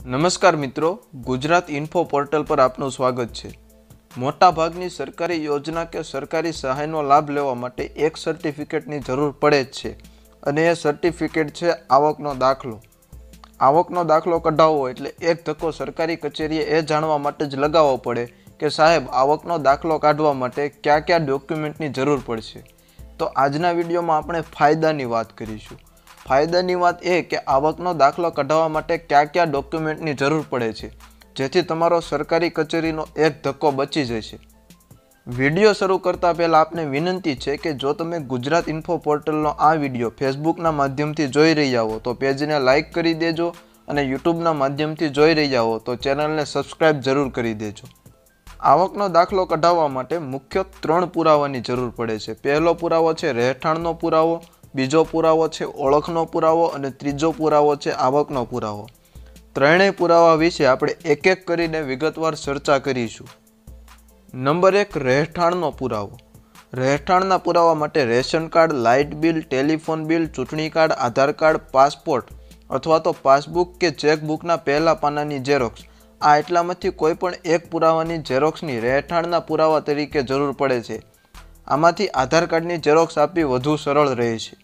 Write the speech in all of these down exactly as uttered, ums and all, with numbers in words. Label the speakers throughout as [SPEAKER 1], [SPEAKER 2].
[SPEAKER 1] નમસ્કાર મિત્રો, Gujarat info portal પર આપનું સ્વાગત છે। મોટા ભાગની સરકારી યોજના કે સરકારી સહાયનો લાભ લેવા માટે એક સર્ટિફિકેટની જરૂર પડે જ છે અને એ સર્ટિફિકેટ છે આવકનો દાખલો। આવકનો દાખલો કઢાવવો એટલે એક ધક્કો સરકારી કચેરીએ એ જાણવા માટે જ લગાવવો પડે કે સાહેબ આવકનો દાખલો કાઢવા માટે કયા કયા ડોક્યુમેન્ટની જરૂર પડશે। તો આજના વિડીયોમાં આપણે ફાયદાની વાત કરીશું। ફાયદાની વાત એ કે આવકનો દાખલો કઢાવવા માટે કયા કયા ડોક્યુમેન્ટની જરૂર પડે છે જેથી તમારો સરકારી કચેરીનો એક ધક્કો બચી જશે। વિડીયો શરૂ કરતા પહેલાં આપને વિનંતી છે કે જો તમે ગુજરાત ઇન્ફો પોર્ટલનો આ વિડીયો ફેસબુકના માધ્યમથી જોઈ રહ્યા હો તો પેજને લાઇક કરી દેજો અને યુટ્યુબના માધ્યમથી જોઈ રહ્યા હો તો ચેનલને સબસ્ક્રાઈબ જરૂર કરી દેજો। આવકનો દાખલો કઢાવવા માટે મુખ્ય ત્રણ પુરાવાની જરૂર પડે છે। પહેલો પુરાવો છે રહેઠાણનો પુરાવો, બીજો પુરાવો છે ઓળખનો પુરાવો અને ત્રીજો પુરાવો છે આવકનો પુરાવો। ત્રણેય પુરાવા વિશે આપણે એક એક કરીને વિગતવાર ચર્ચા કરીશું। નંબર એક, રહેઠાણનો પુરાવો। રહેઠાણના પુરાવા માટે ration card, light bill, telephone bill, ચૂંટણી કાર્ડ, આધાર કાર્ડ, પાસપોર્ટ અથવા તો પાસબુક કે ચેકબુકના પહેલા પાનાની ઝેરોક્સ, આ એટલામાંથી કોઈ પણ એક પુરાવાની ઝેરોક્સની રહેઠાણના પુરાવા તરીકે જરૂર પડે છે। આમાંથી આધાર કાર્ડની ઝેરોક્સ આપવી વધુ સરળ રહે છે।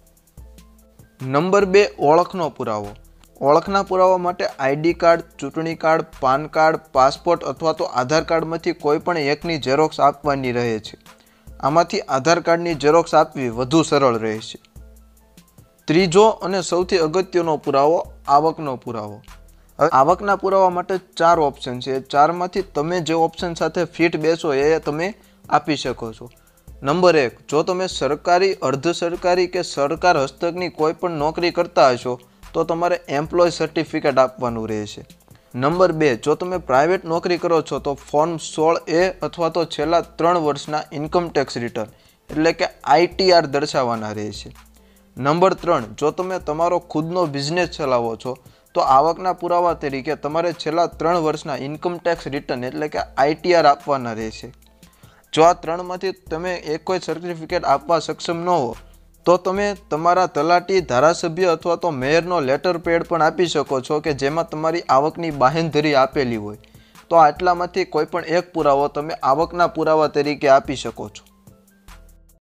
[SPEAKER 1] નંબર બે, ઓળખનો પુરાવો। ઓળખના પુરાવા માટે આઈડી કાર્ડ, ચૂંટણી કાર્ડ, પાન કાર્ડ, પાસપોર્ટ અથવા તો આધાર કાર્ડમાંથી કોઈ પણ એકની ઝેરોક્સ આપવાની રહે છે। આમાંથી આધાર કાર્ડની ઝેરોક્સ આપવી વધુ સરળ રહે છે। ત્રીજો અને સૌથી અગત્યનો પુરાવો આવકનો પુરાવો। આવકના પુરાવા માટે ચાર ઓપ્શન છે। ચારમાંથી તમે જે ઓપ્શન સાથે ફિટ બેસો એ તમે આપી શકો છો। નંબર એક, જો તમે સરકારી, અર્ધ સરકારી કે સરકાર હસ્તકની કોઈ પણ નોકરી કરતા હશો તો તમારે એમ્પ્લોય સર્ટિફિકેટ આપવાનું રહેશે। નંબર બે, જો તમે પ્રાઇવેટ નોકરી કરો છો તો ફોર્મ સોળ એ અથવા તો છેલ્લા ત્રણ વર્ષના ઇન્કમ ટેક્સ રિટર્ન એટલે કે આઈટીઆર દર્શાવવાના રહેશે। નંબર ત્રણ, જો તમે તમારો ખુદનો બિઝનેસ ચલાવો છો તો આવકના પુરાવા તરીકે તમારે છેલ્લા ત્રણ વર્ષના ઇન્કમ ટેક્સ રિટર્ન એટલે કે આઈટીઆર આપવાના રહેશે। જો આ ત્રણમાંથી તમે એક કોઈ સર્ટિફિકેટ આપવા સક્ષમ ન હો તો તમે તમારા તલાટી, ધારાસભ્ય અથવા તો મેયરનો લેટર પેડ પણ આપી શકો છો કે જેમાં તમારી આવકની બાહેંધરી આપેલી હોય। તો આટલામાંથી કોઈ પણ એક પુરાવો તમે આવકના પુરાવા તરીકે આપી શકો છો।